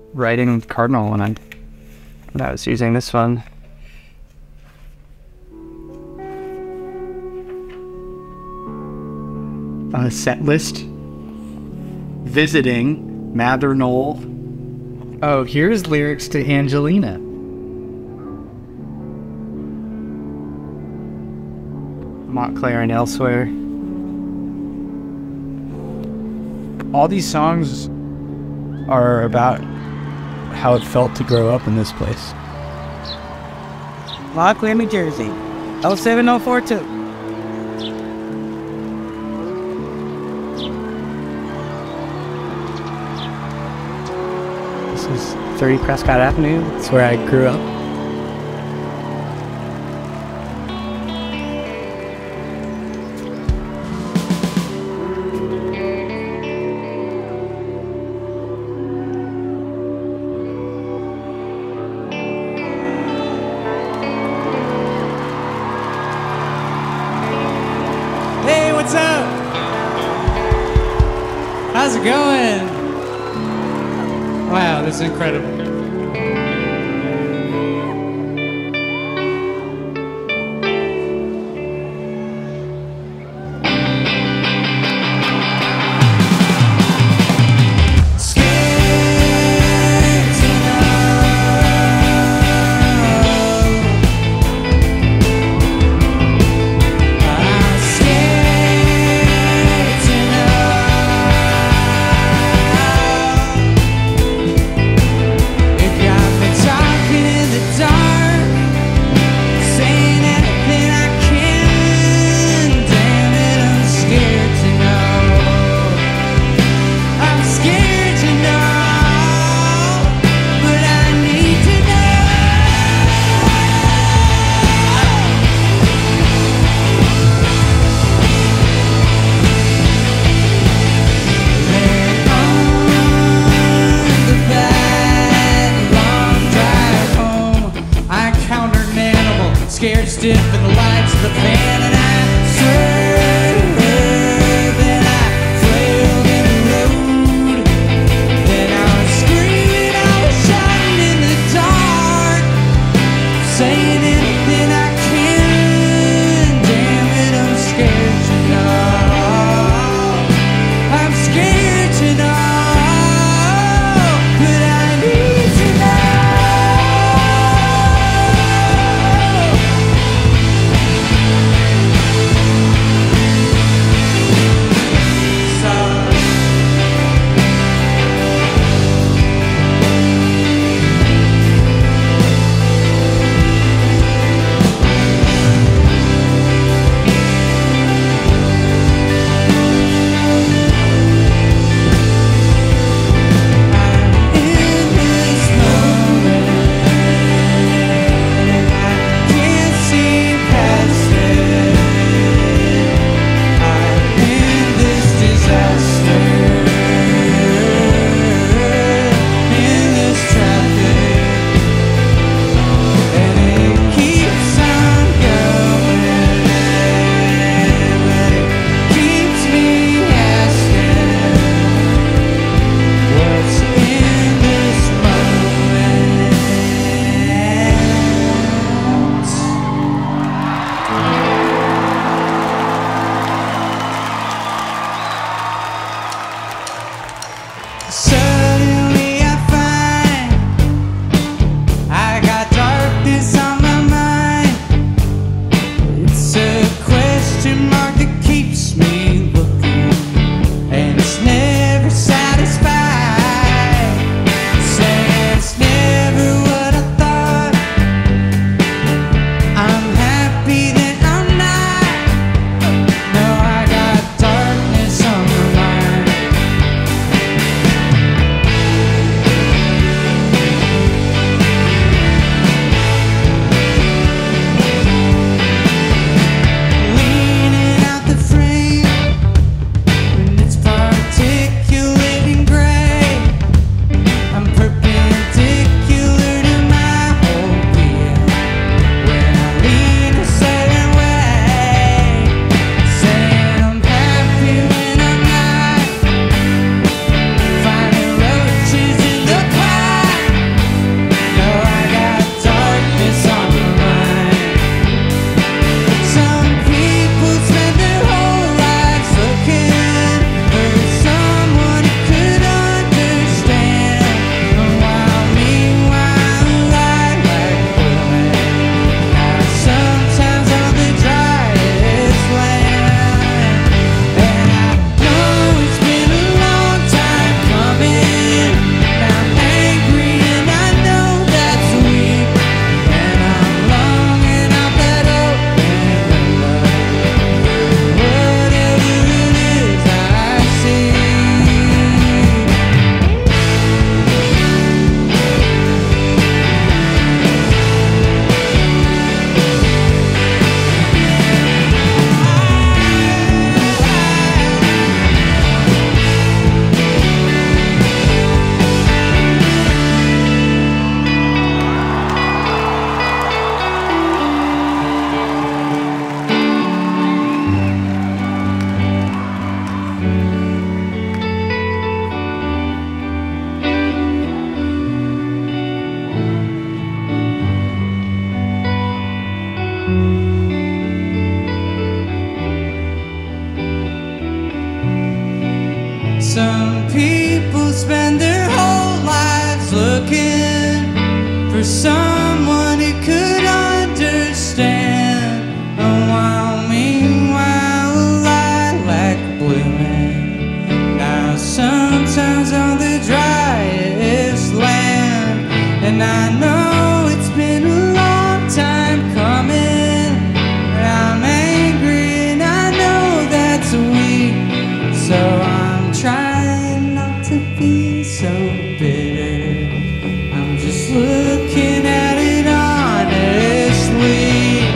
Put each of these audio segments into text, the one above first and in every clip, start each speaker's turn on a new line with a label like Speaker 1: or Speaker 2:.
Speaker 1: writing with Cardinal when I was using this one. Set list. Visiting Mather Knoll.
Speaker 2: Oh, here's lyrics to Angelina.
Speaker 1: Montclair and Elsewhere.
Speaker 2: All these songs are about how it felt to grow up in this place.
Speaker 3: Montclair, New Jersey, 07042.
Speaker 1: This is 30 Prescott Avenue.
Speaker 2: It's where I grew up.
Speaker 4: Hey, what's up? How's it going? Wow, this is incredible. Scared stiff in the lights of the van, and I swerved and I flailed in the road. Then I was screaming, I was shouting in the dark, saying anything I can. Damn it, I'm scared to know. I'm scared to know, but I need to know. people spend their whole lives looking for someone who could understand. And while meanwhile I like blooming now sometimes on the driest land. And I know it's been a long time coming. I'm angry and I know that's weak, so I'm trying not to be so bitter. I'm just looking at it honestly.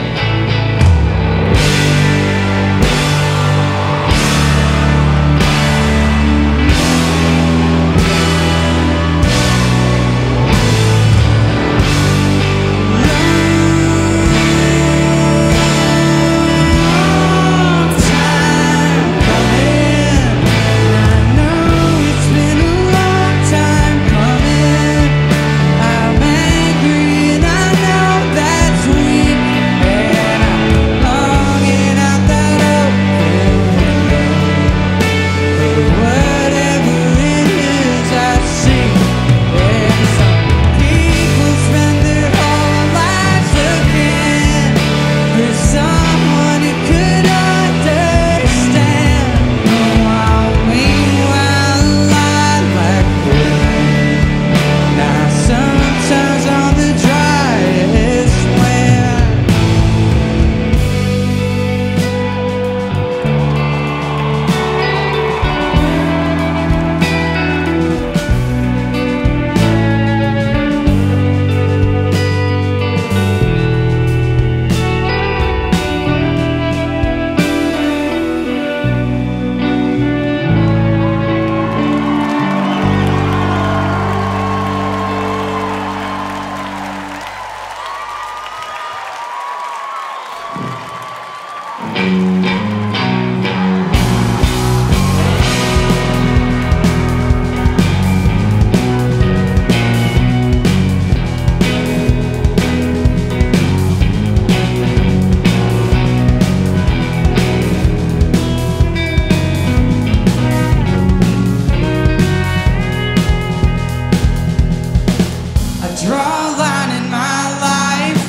Speaker 4: Draw a line in my life,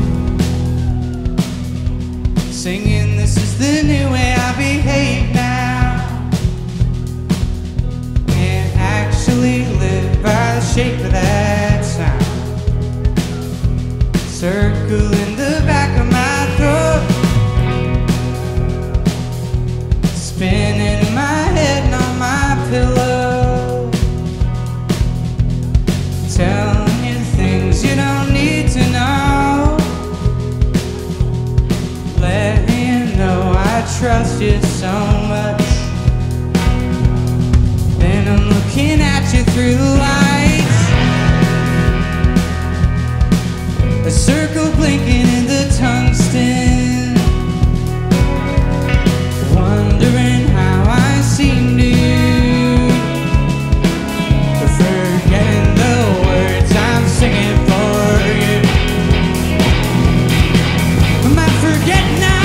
Speaker 4: singing this is the new way I behave now. Can't actually live by the shape of that sound. Circle in the back of my throat, spinning in my head and on my pillow, telling things you don't need to know. Let you know I trust you so much. Then I'm looking at you through the lights, a circle blinking in the tungsten, wondering how I seem to you, forgetting the words I'm singing for you. Am I forgetting I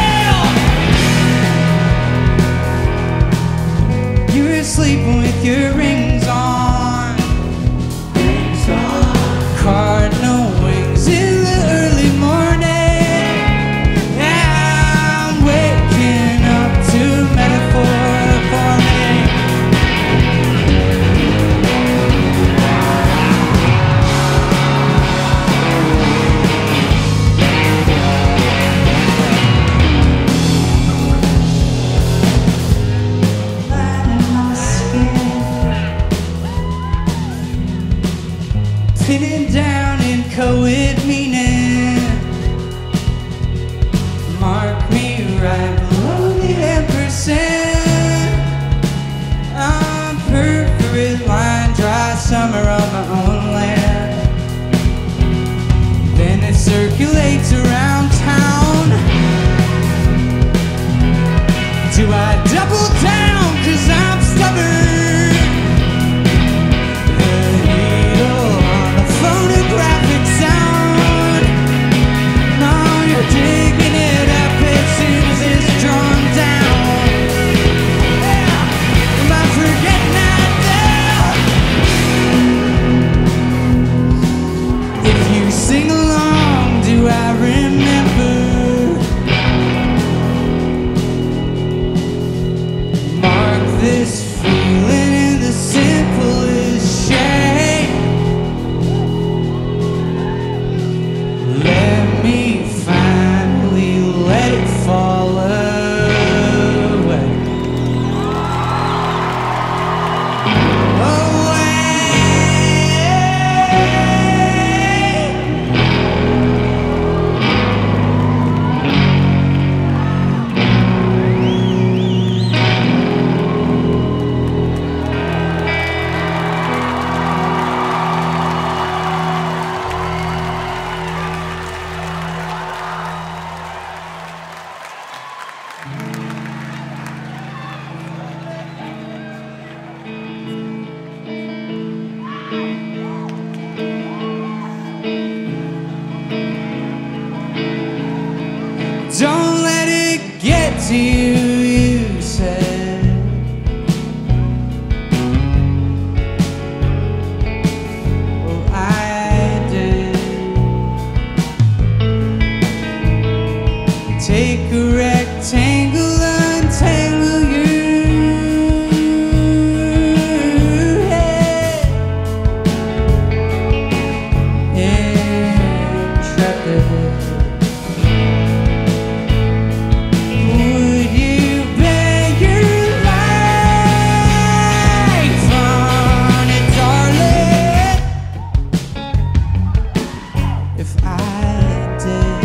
Speaker 4: failed? You were sleeping with your rings on, cardinal wings in the early morning. to you, you said, well, I did. Take a rectangle, untangle your head. Intrepid. Would you bet your life on it, darling? If I did.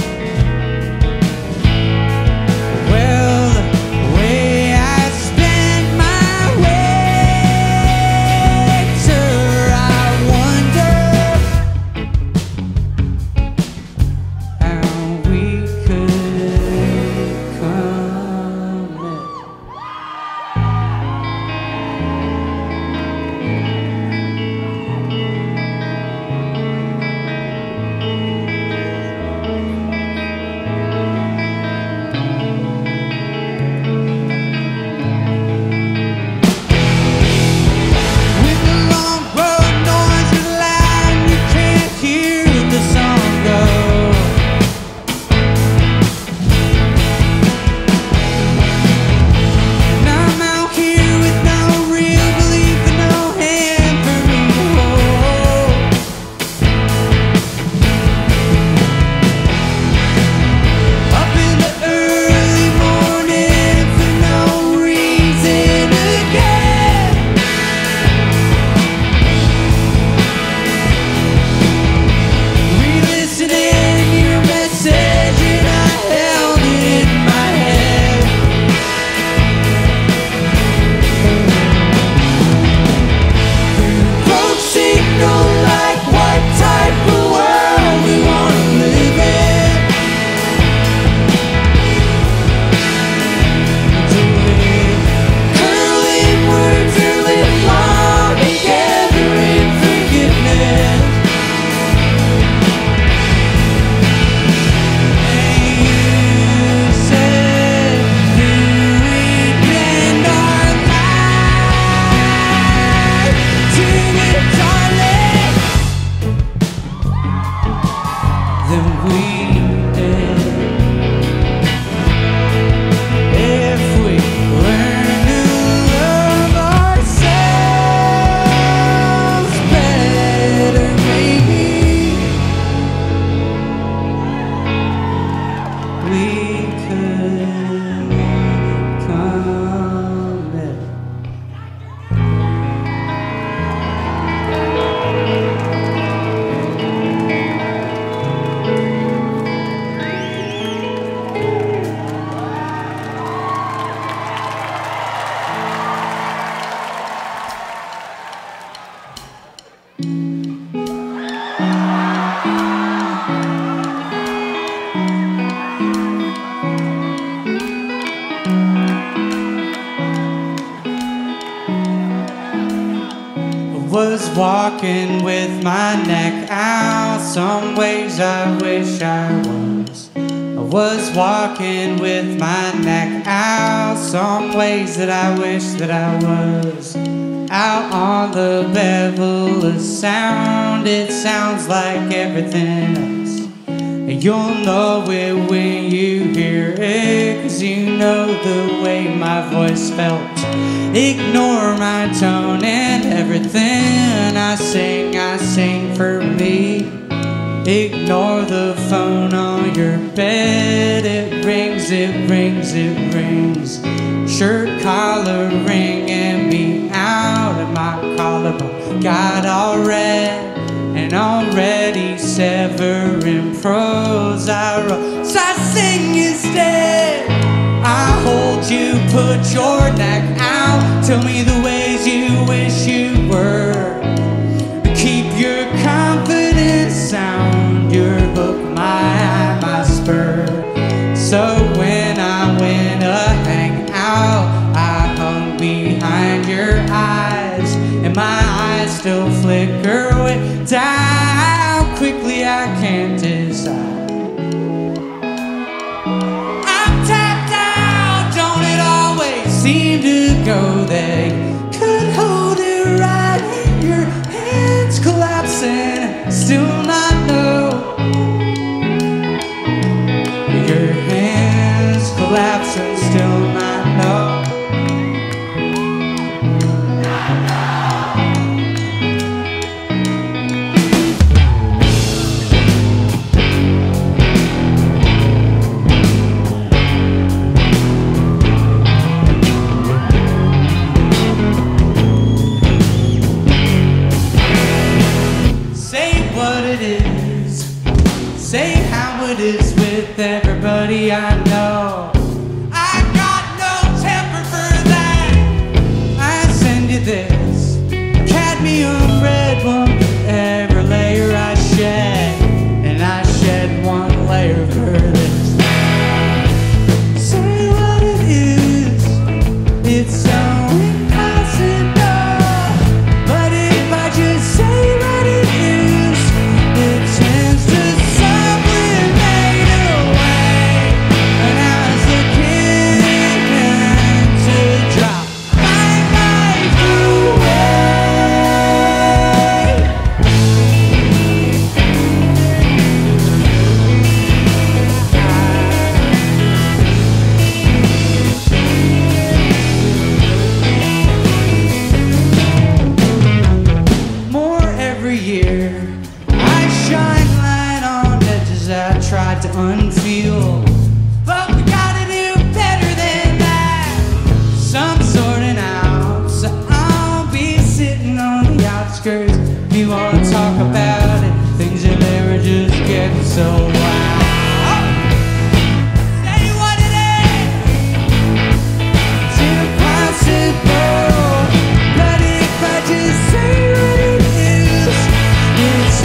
Speaker 4: Well, the way I spent my winter, I wonder how we could come in. When the long road noise is loud, you can't hear the song go. And I'm out here with no real belief and no hand for me to hold. Up in the early morning for no reason again. Re-listening your message and I held it in my head. Folks signal like what type of world we wanna live in. Do it curling words or live long together in forgiveness. You said, do we bend our life to it, darling? Then we did. If we learn to love ourselves better, maybe we could come in. I was walking with my neck out. Some ways I wish I was. I was walking with my neck out. Some ways that I wish that I was. Out on the Bevel of Sound, it sounds like everything else. And you'll know it when you hear it, 'cause you know the way my voice felt. Ignore my tone and everything I sing for me. Ignore the phone on your bed. It rings, it rings, it rings. Shirt collar ringing me out of my collarbone. Got all red and already severing prose I wrote. So I sing instead. I hold you, put your neck out. Tell me the ways you wish you were. Keep your confidence sound. Your hook, my eye, my spur. So when I went to hang out, I hung behind your eyes, and my eyes still flicker way down. Quickly I can't decide. I'm tapped out, collapse and still not know. Say how it is with everybody I know. I got no temper for that. I send you this cadmium red one for every layer I shed, and I shed one layer for this. Say what it is, it's so impossible. But if I just say what it is, it tends to tried to unfeel, but we gotta do better than that. Some sorting out, so I'll be sitting on the outskirts. If you wanna talk about it, things in there are just getting so wild. Say what it is, it's impossible. But if I just say what it is, it's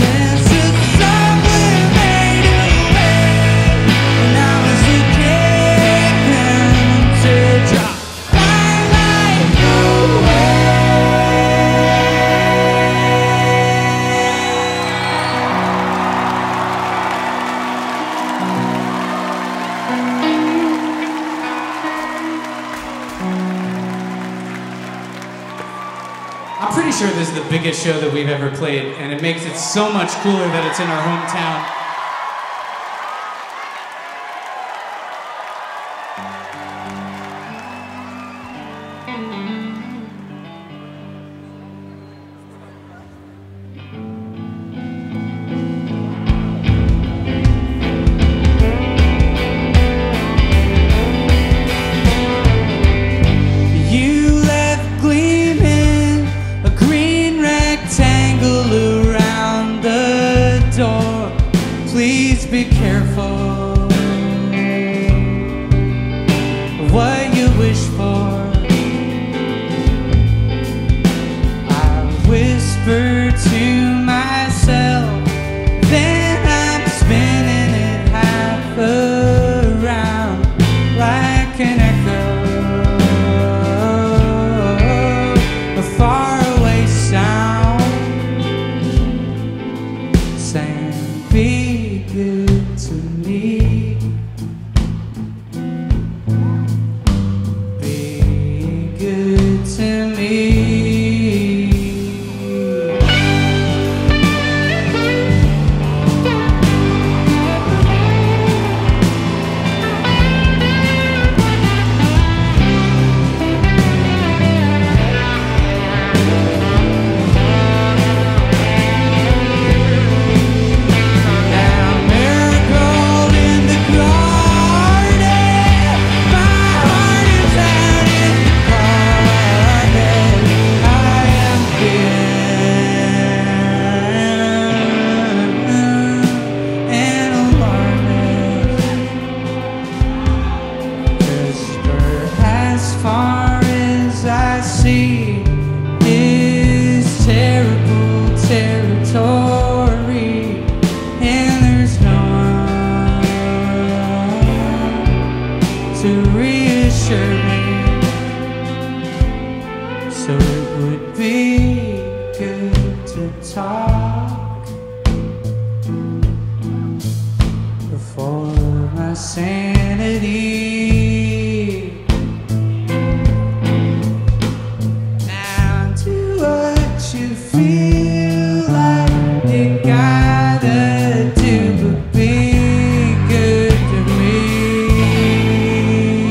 Speaker 4: I'm pretty sure this is the biggest show that we've ever played, and it makes it so much cooler that it's in our hometown. Please be careful of what you wish for. I whisper to myself, then I'm spinning it half around like an echo, a faraway sound saying, be good to me. Be good to me. Territory, and there's no one to reassure me, so it would be good to talk for my sanity. Now do what you feel like you gotta do, but be good to me.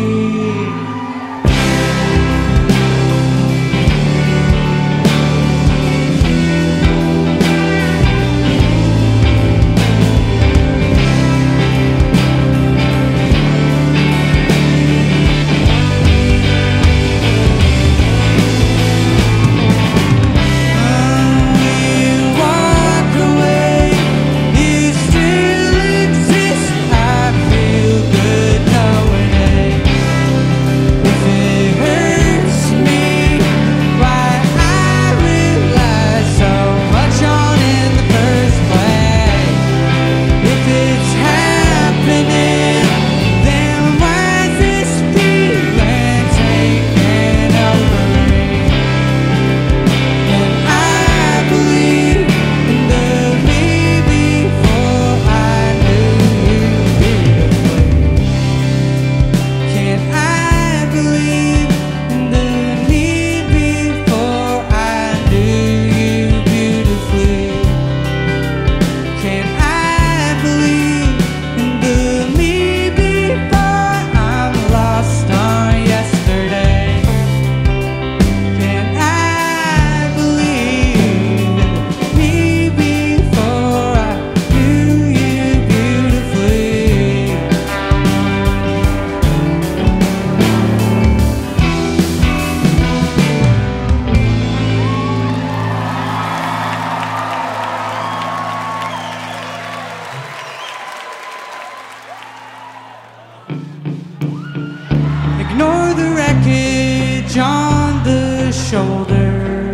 Speaker 4: Ignore the wreckage on the shoulder.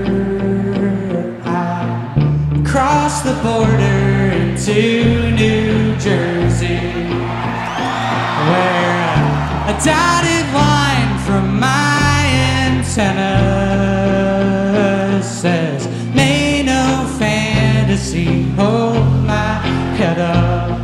Speaker 4: I cross the border into New Jersey, where a dotted line from my antenna says, "May no fantasy hold my head up."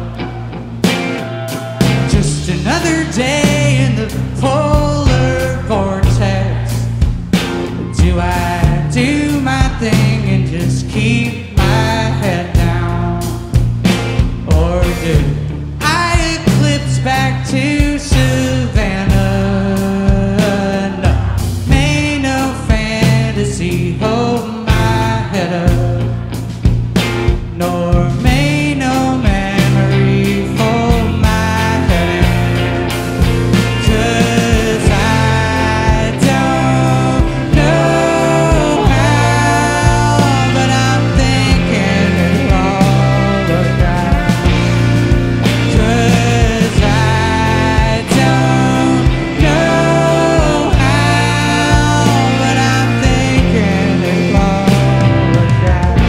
Speaker 4: Just another day in the polar vortex. Do I do my thing and just keep my head down? Or do I eclipse back to Savannah? No, may no fantasy hold my head up, nor may no memory hold my head up. 'Cause I don't know how, but I'm thinking it'll all work out. 'Cause I don't know how, but I'm thinking it'll all work out.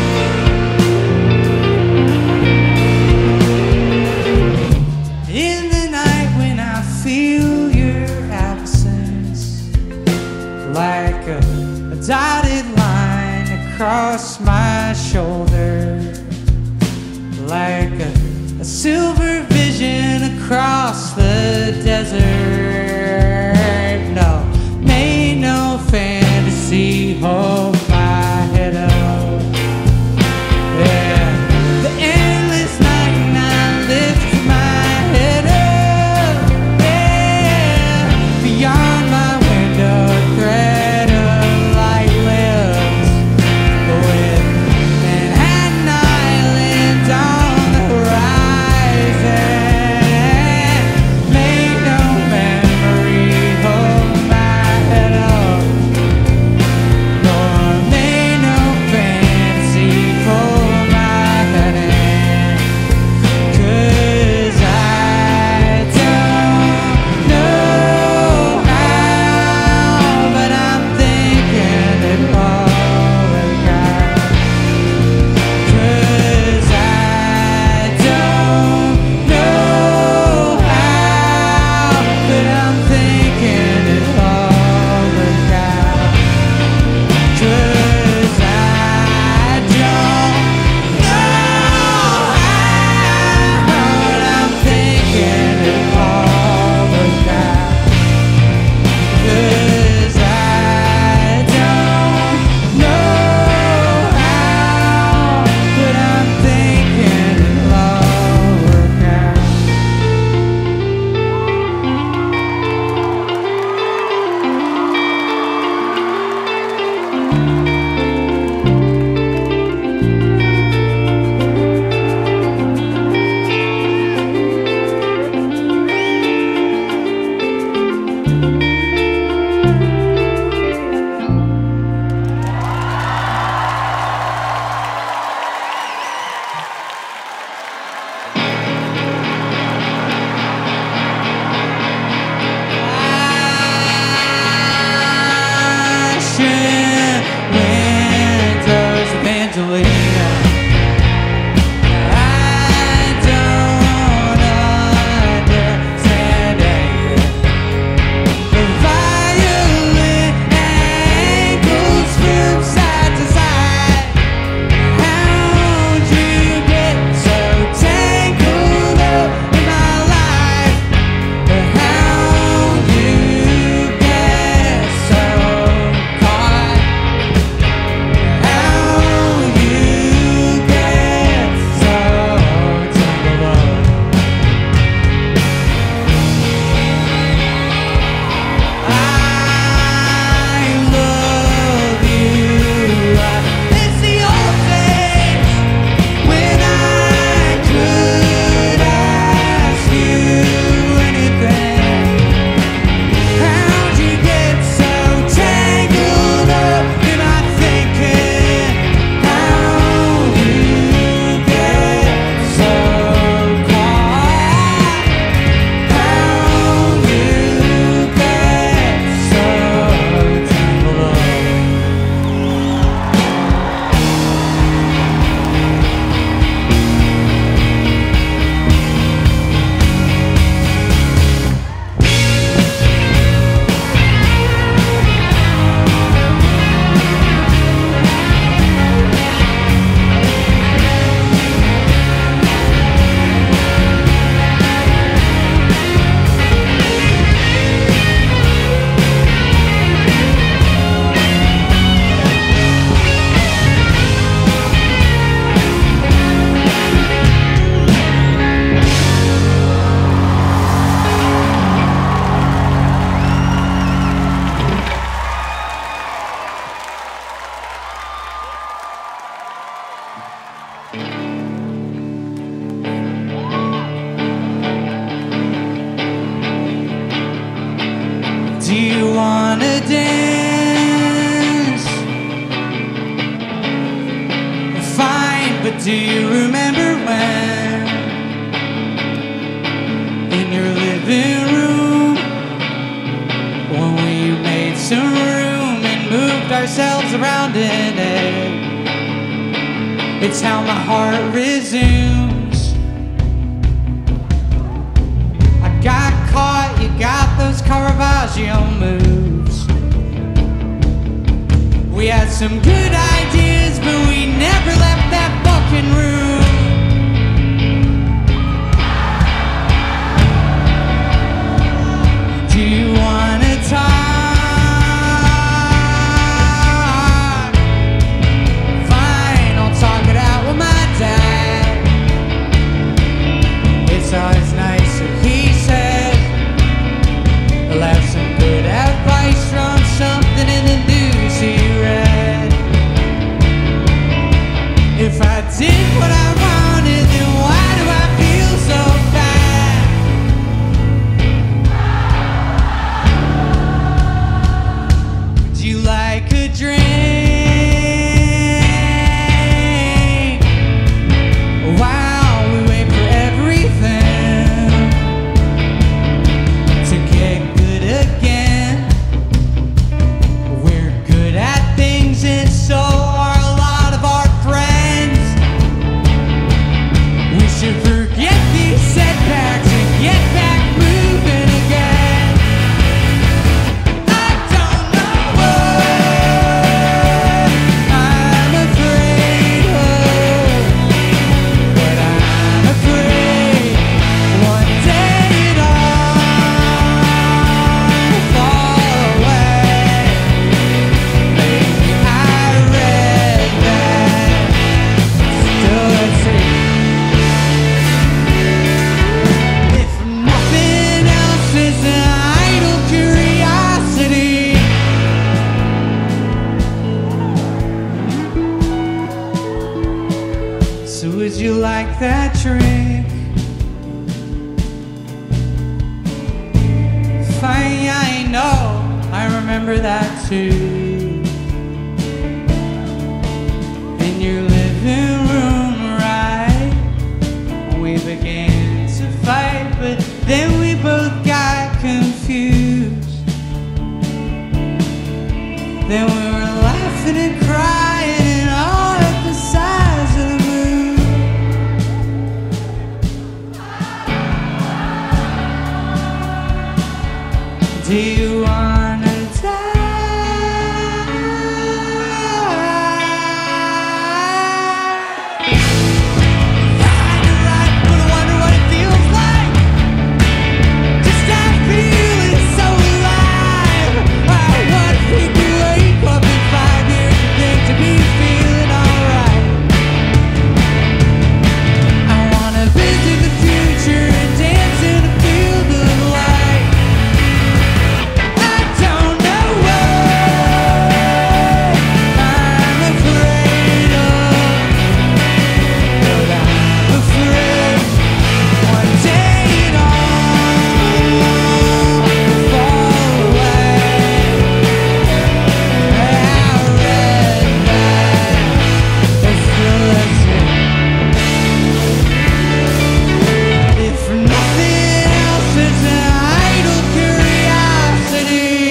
Speaker 4: In the night when I feel your absence, like a dotted line across my shoulder, like a silver vision across the desert. No, may no fantasy hold my head up. Yeah, the endless night and I lift my head up. Yeah, beyond my window, a thread of light lives, with Manhattan Island on the horizon. Do you wanna dance? Fine, but do you remember when in your living room when we made some room and moved ourselves around in it? It's how my heart resumes. I got caught, you got those Caravaggio moves. We had some good ideas, but we never left that fucking room. Do you wanna talk? Fine, I'll talk it out with my dad. It's always nice if he says he'll have some good advice from something in the news he read. If I did what I wanted, then why do I feel so bad? Would you like a drink? While we wait for everything to get good again. We're good at things, and so are a lot of our friends. We should forget these setbacks and get back moving again. I don't know what I'm afraid of, but I'm afraid one day it all fall away. Maybe I read that. Still, let's see. If nothing else is an idle curiosity, so would you like that drink? Fine, I know, I remember that too. In your living room, right? We began to fight, but then we both got confused. Then we were laughing and crying and all at the size of the moon. Do you wanna die? Kinda right, but I wonder what it feels like. Just not feeling so alive. I wonder if we could wake up in 5 years and think to be feeling alright. I wanna visit the future and dance in a field of light. I don't know what I'm afraid of, but I'm afraid one day it all fall away. I read that. Let's listen. If nothing else, it's an idle curiosity.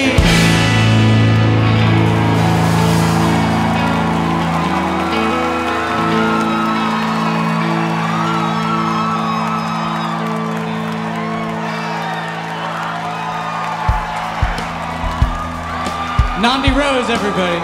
Speaker 4: Nandi Rose, everybody.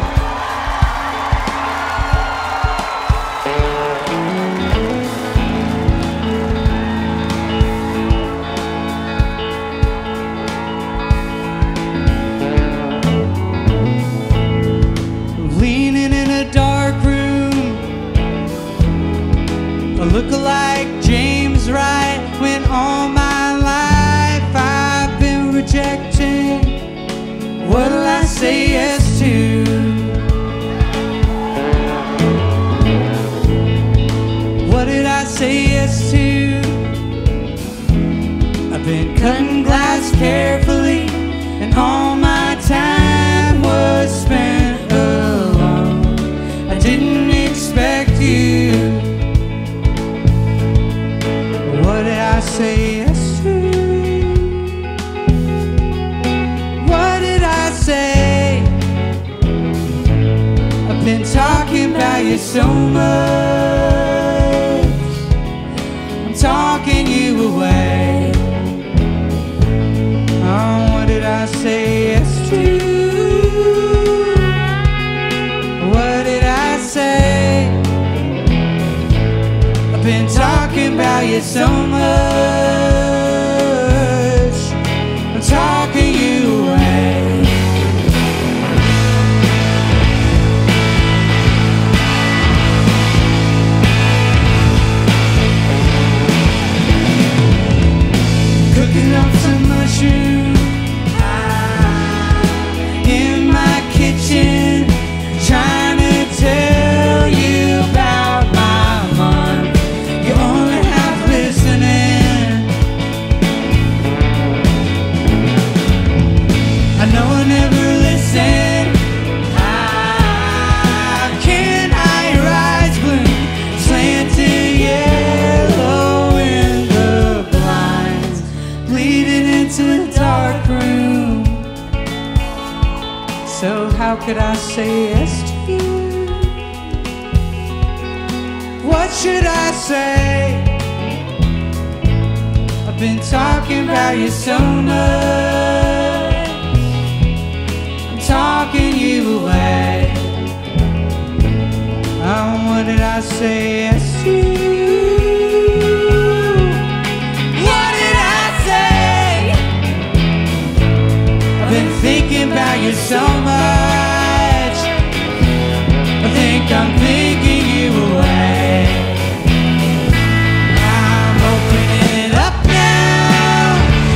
Speaker 4: Leaning in a dark room, a lookalike James Wright, when all my life I've been rejecting. What'll I say yes to? What did I say yes to? I've been cutting glass carefully, and all my say yes to? What did I say? I've been talking about you so much, I'm talking you away. Oh, what did I say yes to? What did I say? I've been talking about you so much, I'm talking you away. Cooking up some mushrooms in my kitchen, trying to tell you about my month. You're only half listening. I know I never listened. Can't hide your eyes blue, slanted yellow in the blinds, bleeding into the dark room. So how could I say yes to you? What should I say? I've been talking about you so much, I'm talking you away. Oh, what did I say yes to? What did I say? I've been thinking about you so much, I think I'm thinking you away. I'm opening it up now.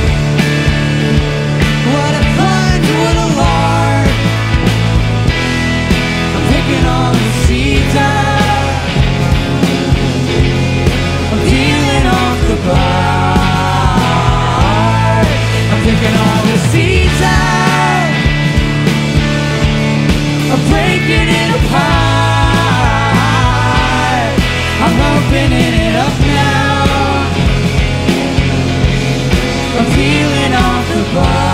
Speaker 4: What a plunge, what a lark. I'm picking all the seeds up, I'm peeling off the bark. I'm picking all the seeds out, I'm breaking it apart. I'm opening it up now, I'm peeling off the bark.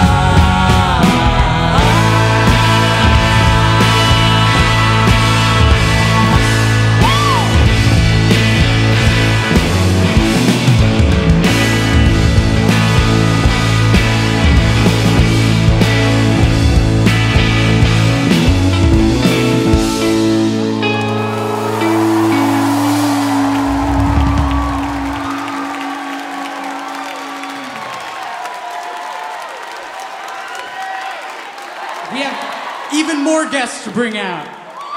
Speaker 4: We have even more guests to bring out.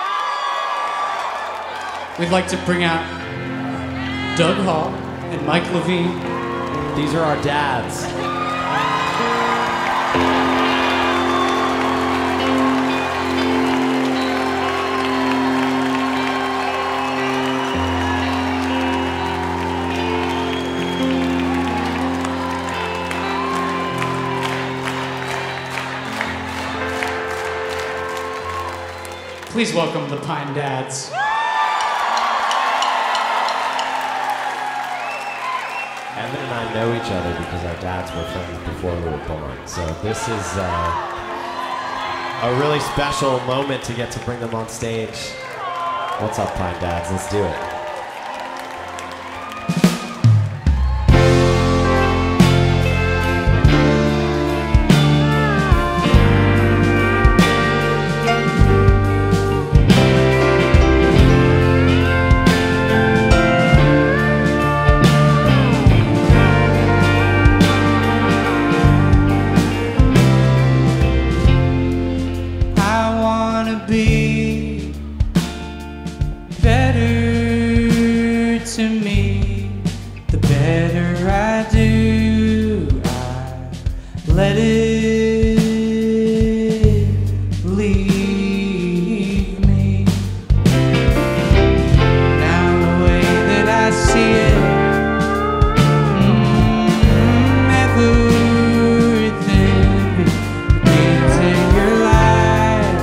Speaker 4: We'd like to bring out Doug Hall and Mike Levine.
Speaker 5: These are our dads.
Speaker 4: Please welcome the Pine Dads.
Speaker 5: Evan and I know each other because our dads were friends before we were born. So this is a really special moment to get to bring them on stage. What's up, Pine Dads? Let's do it.
Speaker 4: Be better to me, the better I do. I let it leave me. Now the way that I see it, everything begins in your life.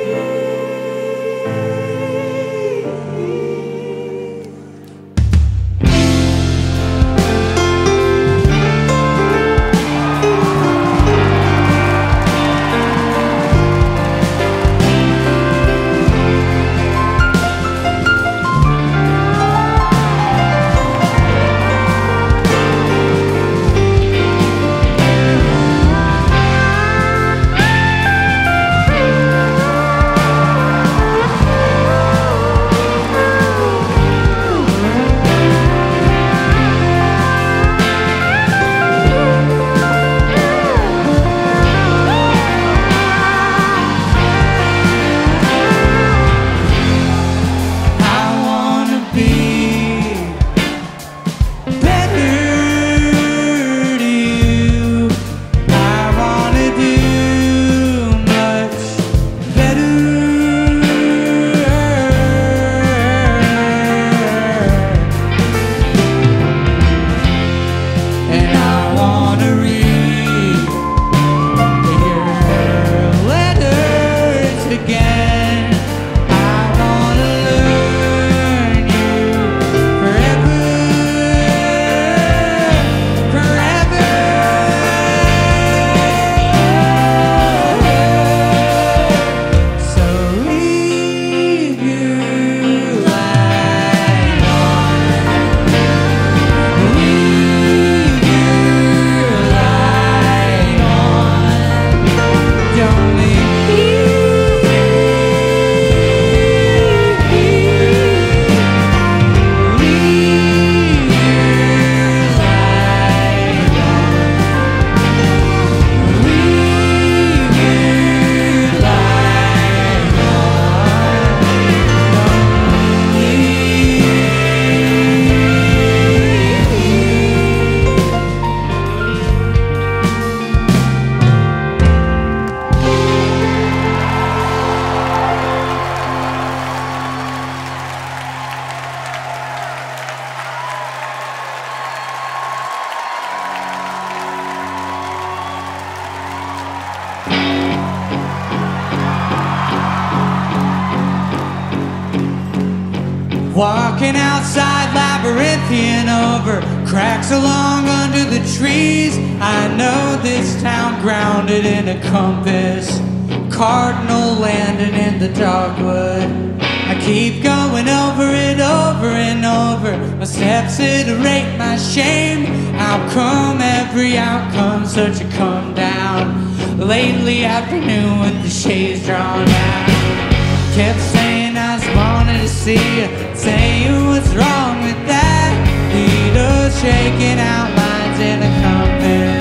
Speaker 4: Walking outside, labyrinthian over cracks along under the trees. I know this town grounded in a compass, cardinal landing in the dogwood. I keep going over it over and over. My steps iterate my shame. How come every outcome's such a come down? Lately afternoon with the shades drawn out. Kept saying I just wanted to see you, saying what's wrong with that. Needles shaking out lines in a compass.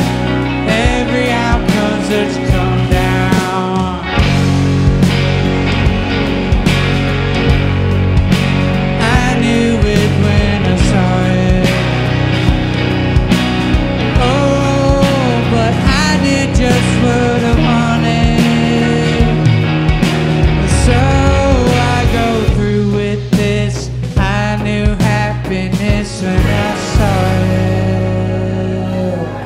Speaker 4: Every outcome's such a come down. I knew it when I saw it. Oh, but I did just what I wanted. So I go through with this. I knew happiness when I saw it.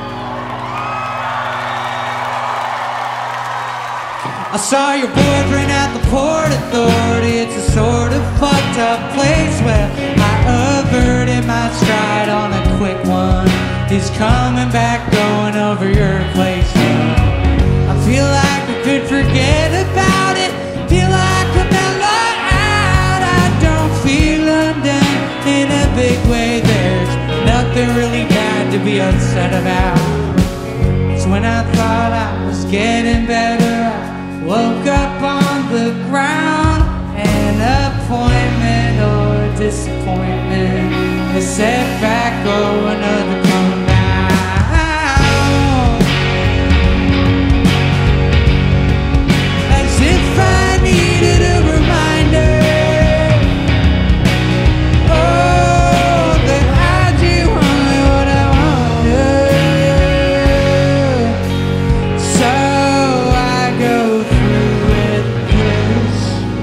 Speaker 4: I saw your boyfriend at the Port Authority. It's a sort of fucked up place where I averted my stride on a quick one. He's coming back, going over your place now. I feel like we could forget about it. Feel like a mellow out. I don't feel undone in a big way. There's nothing really bad to be upset about. So when I thought I was getting better, I woke up on the ground. An appointment or disappointment, a setback or another come down. As if I needed a reminder, oh, that I do only what I want to. So I go through with this.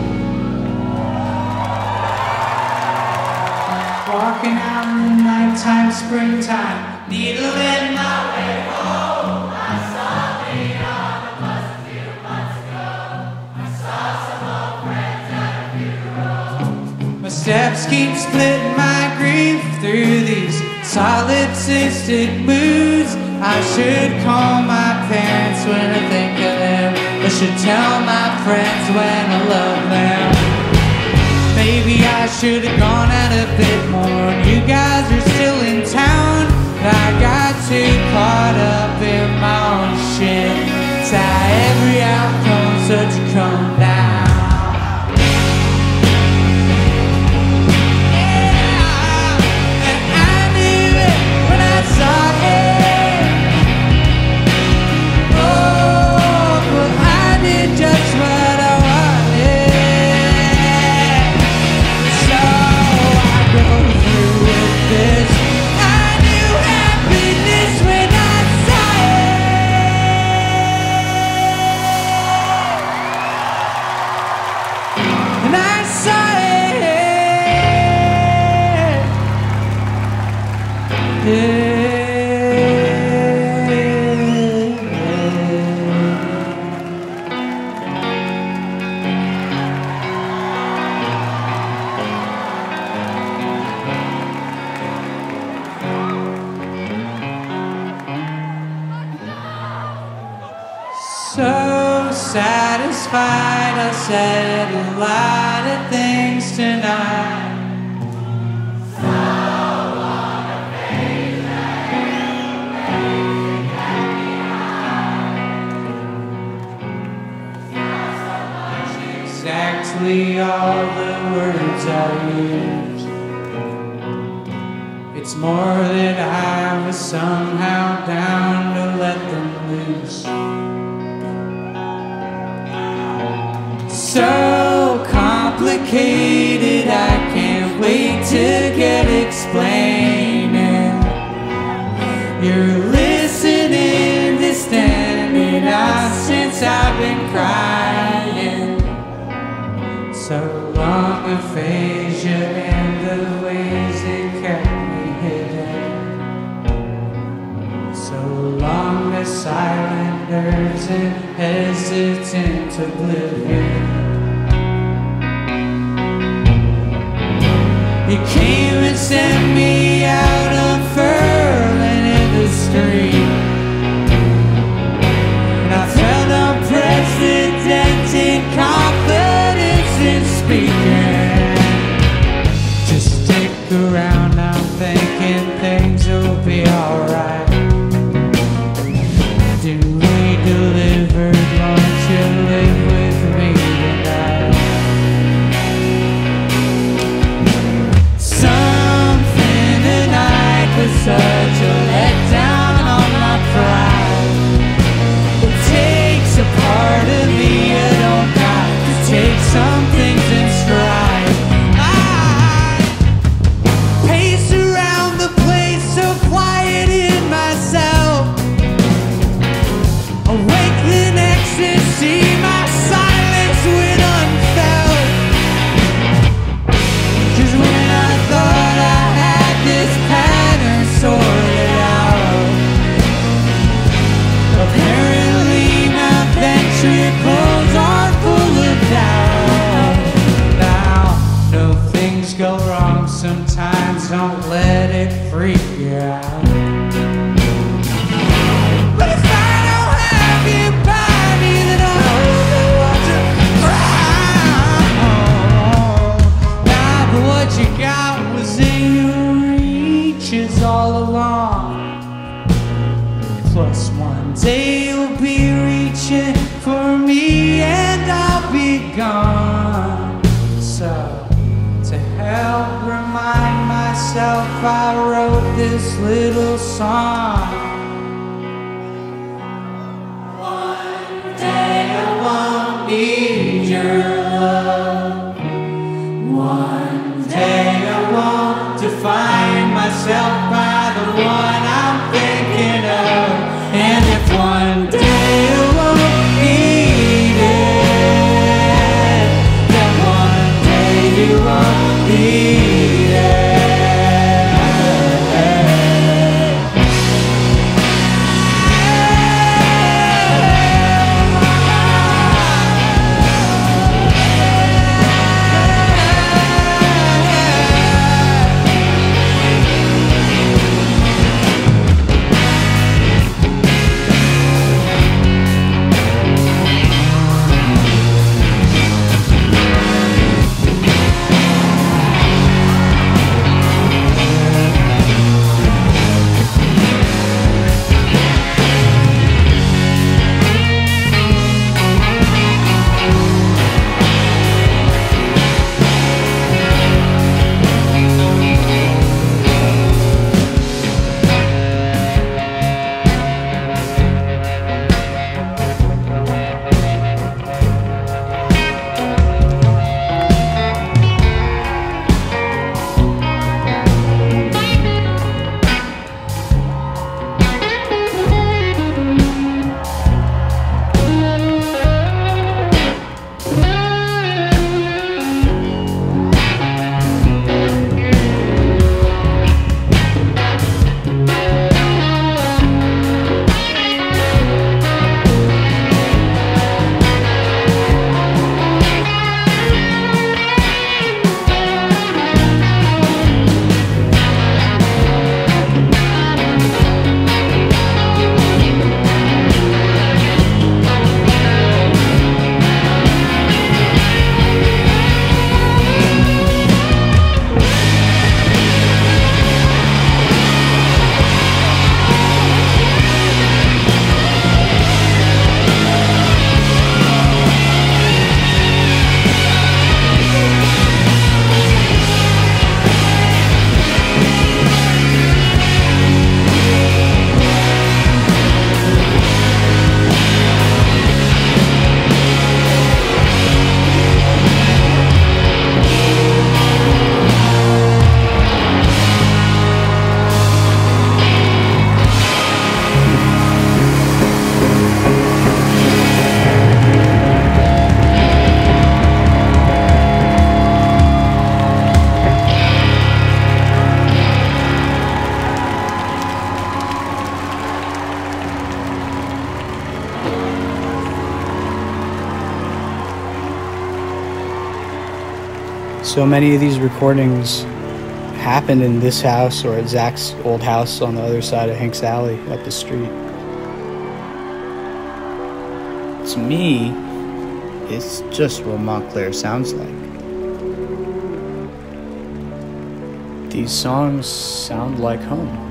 Speaker 4: Walking out in the nighttime, springtime, needle in my way home. I saw the autumn a few months ago. I saw steps keep splitting my grief through these solipsistic moods. I should call my parents when I think of them. I should tell my friends when I love them. Maybe I should have gone out a bit more. You guys are still in town. I got too caught up in my own shit. It's how every outcome's such a come down. So satisfied, I said a lot of things tonight. Exactly all the words I used. It's more that I was somehow down to let them loose. So complicated, I can't wait to get explaining. You're listening to standing out since I've been crying. So long aphasia and the ways it kept me hidden. So long the silent nerves and hesitant oblivion. You came and sent me out unfurling in the street, and I felt unprecedented confidence in speaking. Just stick around, I'm thinking things will be alright. Do we deliver? Won't you live with me tonight? Something tonight was such a letdown on my pride. It takes a part of me I don't got to take some things in stride. I pace around the place so quiet in myself, awake the next to see my silence went unfelt. 'Cause when I thought I had this pattern sorted out, apparently my ventricles are full of doubt. Now, no, things go wrong sometimes, don't let it freak you out. But if I don't have you by me, then I don't know what to frown. Nah, but what you got was in your reaches all along. Plus one day you'll be reaching for me and I'll be gone. So, to help remind myself, I wrote this little song. One day I won't need your love. One day I won't define myself by the one I'm thinking of. And if one day I won't need it, then one day you won't need it.
Speaker 2: So many of these recordings happened in this house or at Zach's old house on the other side of Hanks Alley up the street. To me, it's just what Montclair sounds like. These songs sound like home.